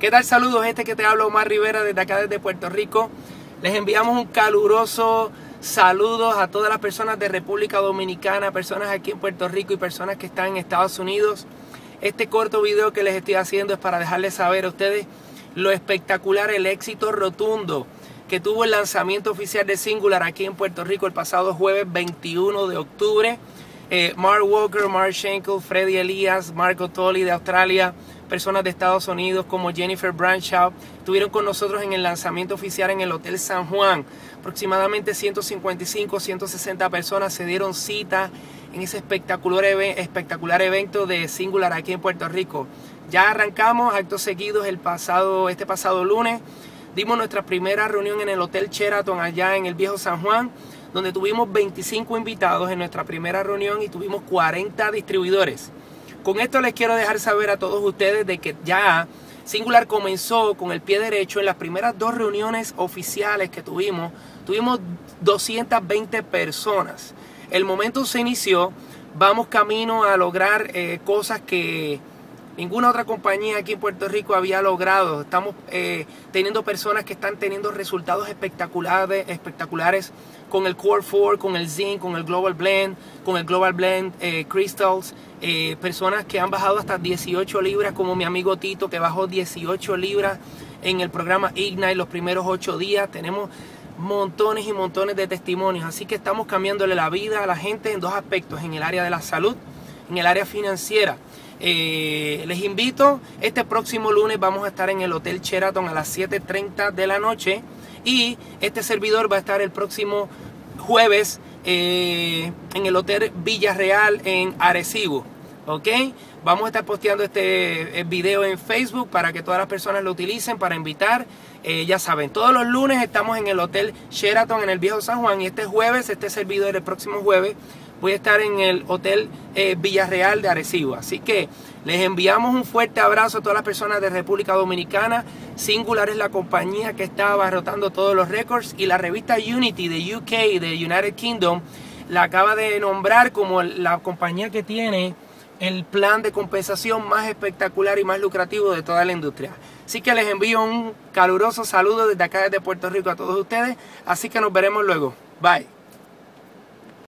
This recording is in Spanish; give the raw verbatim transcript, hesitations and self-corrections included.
¿Qué tal? Saludos, este que te habla Omar Rivera desde acá desde Puerto Rico. Les enviamos un caluroso saludo a todas las personas de República Dominicana, personas aquí en Puerto Rico y personas que están en Estados Unidos. Este corto video que les estoy haciendo es para dejarles saber a ustedes lo espectacular, el éxito rotundo que tuvo el lanzamiento oficial de Xyngular aquí en Puerto Rico el pasado jueves veintiuno de octubre. Eh, Mark Walker, Mark Schenkel, Freddy Elías, Marco Tolli de Australia, personas de Estados Unidos como Jennifer Branshaw estuvieron con nosotros en el lanzamiento oficial en el Hotel San Juan. Aproximadamente ciento cincuenta y cinco, ciento sesenta personas se dieron cita en ese espectacular, espectacular evento de Xyngular aquí en Puerto Rico. Ya arrancamos actos seguidos el pasado, este pasado lunes. Dimos nuestra primera reunión en el Hotel Sheraton allá en el Viejo San Juan, donde tuvimos veinticinco invitados en nuestra primera reunión y tuvimos cuarenta distribuidores. Con esto les quiero dejar saber a todos ustedes de que ya Xyngular comenzó con el pie derecho. En las primeras dos reuniones oficiales que tuvimos, tuvimos doscientas veinte personas. El momento se inició, vamos camino a lograr eh, cosas que ninguna otra compañía aquí en Puerto Rico había logrado. Estamos eh, teniendo personas que están teniendo resultados espectaculares, espectaculares con el Core cuatro, con el Zinc, con el Global Blend, con el Global Blend eh, Crystals. Eh, personas que han bajado hasta dieciocho libras, como mi amigo Tito, que bajó dieciocho libras en el programa Ignite los primeros ocho días. Tenemos montones y montones de testimonios. Así que estamos cambiándole la vida a la gente en dos aspectos: en el área de la salud, en el área financiera. Eh, les invito, este próximo lunes vamos a estar en el Hotel Sheraton a las siete y treinta de la noche, y este servidor va a estar el próximo jueves eh, en el Hotel Villarreal en Arecibo. ¿Ok? Vamos a estar posteando este video en Facebook para que todas las personas lo utilicen para invitar. Eh, ya saben, todos los lunes estamos en el Hotel Sheraton en el Viejo San Juan, y este jueves, este servidor el próximo jueves, voy a estar en el Hotel eh, Villarreal de Arecibo. Así que les enviamos un fuerte abrazo a todas las personas de República Dominicana. Xyngular es la compañía que está abarrotando todos los récords, y la revista Unity de U K, de United Kingdom, la acaba de nombrar como la compañía que tiene el plan de compensación más espectacular y más lucrativo de toda la industria. Así que les envío un caluroso saludo desde acá desde Puerto Rico a todos ustedes. Así que nos veremos luego. Bye.